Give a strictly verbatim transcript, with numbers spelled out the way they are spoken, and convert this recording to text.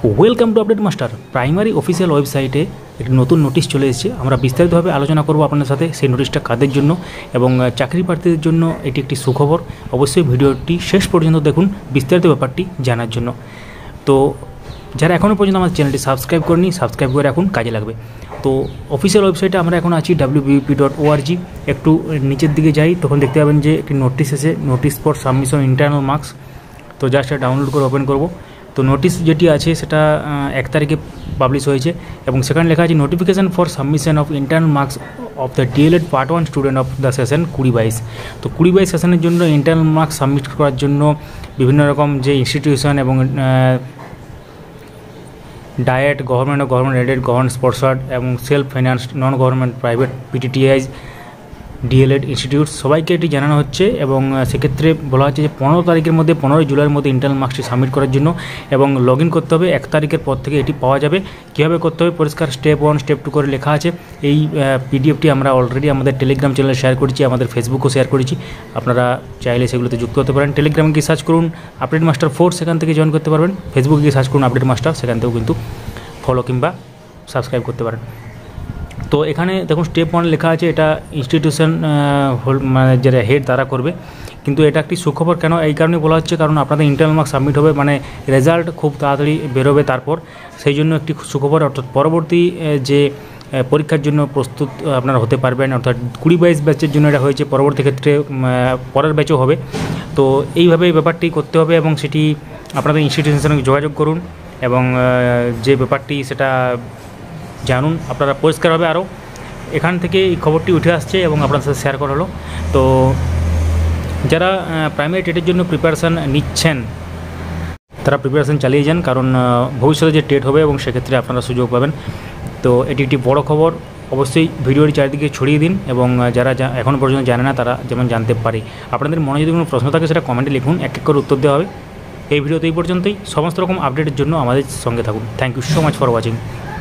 Welcome to update master. Primary official ওয়েবসাইটে একটি নতুন নোটিশ চলে এসেছে। আমরা বিস্তারিতভাবে আলোচনা করব আপনাদের সাথে সেই নোটিশটা কাদের জন্য এবং চাকরি প্রার্থীদের জন্য এটি একটি সুখবর। অবশ্যই ভিডিওটি শেষ পর্যন্ত দেখুন বিস্তারিত ব্যাপারটি জানার জন্য। তো যারা এখনও পর্যন্ত আমাদের চ্যানেলটি সাবস্ক্রাইব করেনি, সাবস্ক্রাইব করে রাখুন, কাজে লাগবে। তো অফিসিয়াল ওয়েবসাইটে আমরা এখন আছি W B P dot O R G. একটু নিচের দিকে যাই, তখন দেখতে পাবেন যে একটি নোটিশ এসে, notice for submission internal marks. তো জাস্ট ডাউনলোড করে ওপেন করব। তো নোটিশ যেটি আছে সেটা এক তারিখে পাবলিশ হয়েছে এবং সেখানে লেখা আছে notification for submission of internal marks of the DElEd part one student of the session কুড়ি বাইশ। তো কুড়ি বাইশ সেশনের জন্য ইন্টারনাল মার্কস সাবমিট করার জন্য বিভিন্ন রকম যে ইনস্টিটিউশন এবং ডায়েট, গভর্নমেন্ট ও গভর্নমেন্ট এডেড, গভর্নমেন্ট স্পন্সর্ড এবং self financed, non government, private, PTTIs, DElEd institute সবাইকে এটি জানানো হচ্ছে এবং সেক্ষেত্রে বলা হচ্ছে যে পনেরো তারিখের মধ্যে পনেরোই জুলাইয়ের মধ্যে ইন্টারনাল মার্কসটি সাবমিট করার জন্য এবং লগ ইন করতে হবে। এক তারিখের পর থেকে এটি পাওয়া যাবে। কীভাবে করতে হবে পরিষ্কার স্টেপ ওয়ান স্টেপ টু করে লেখা আছে। এই পিডিএফটি আমরা অলরেডি আমাদের টেলিগ্রাম চ্যানেলে শেয়ার করেছি, আমাদের ফেসবুকও শেয়ার করেছি। আপনারা চাইলে সেগুলোতে যুক্ত হতে পারেন। টেলিগ্রামে গিয়ে সার্চ করুন আপডেট মাস্টার ফোর, সেখান থেকে জয়েন করতে পারবেন। ফেসবুকে গিয়ে সার্চ করুন আপডেট মাস্টার, সেখান থেকেও কিন্তু ফলো কিংবা সাবস্ক্রাইব করতে পারেন। তো এখানে দেখুন স্টেপ ওয়ান লেখা আছে, এটা ইনস্টিটিউশন হোল মানে যারা হেড তারা করবে। কিন্তু এটা একটি সুখবর কেন এই কারণে বলা হচ্ছে, কারণ আপনাদের ইন্টারনাল মার্কস সাবমিট হবে, মানে রেজাল্ট খুব তাড়াতাড়ি বেরোবে তারপর, সেই জন্য একটি সুখবর। অর্থাৎ পরবর্তী যে পরীক্ষার জন্য প্রস্তুত আপনারা হতে পারবেন। অর্থাৎ কুড়ি বাইশ ব্যাচের জন্য এটা হয়েছে, পরবর্তী ক্ষেত্রে পরের ব্যাচও হবে। তো এইভাবে ব্যাপারটি করতে হবে এবং সেটি আপনাদের ইনস্টিটিউশনের সঙ্গে যোগাযোগ করুন এবং যে ব্যাপারটি সেটা জানুন, আপনারা পরিষ্কার হবে। আরও এখান থেকে এই খবরটি উঠে আসছে এবং আপনার সাথে শেয়ার করা হলো। তো যারা প্রাইমারি টেটের জন্য প্রিপারেশান নিচ্ছেন তারা প্রিপারেশান চালিয়ে যান, কারণ ভবিষ্যতে যে টেট হবে এবং সেক্ষেত্রে আপনারা সুযোগ পাবেন। তো এটি একটি বড় খবর। অবশ্যই ভিডিওটি চারিদিকে ছড়িয়ে দিন এবং যারা এখনও পর্যন্ত জানে না তারা যেমন জানতে পারে। আপনাদের মনে যদি কোনো প্রশ্ন থাকে সেটা কমেন্টে লিখুন, এক এক করে উত্তর দেওয়া হবে। এই ভিডিওতে এই পর্যন্তই। সমস্ত রকম আপডেটের জন্য আমাদের সঙ্গে থাকুন। Thank you so much for watching.